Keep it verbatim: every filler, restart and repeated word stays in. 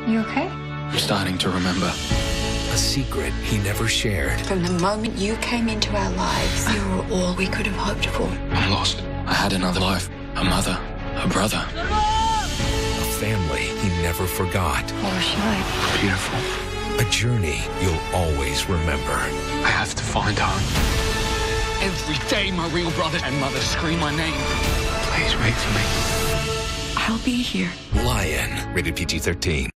You okay? I'm starting to remember. A secret he never shared. From the moment you came into our lives, you were all we could have hoped for. I'm lost. I had another life. A mother. A brother. A family he never forgot. What a shame. Beautiful. A journey you'll always remember. I have to find home. Every day my real brother and mother scream my name. Please wait for me. I'll be here. Lion, rated P G thirteen.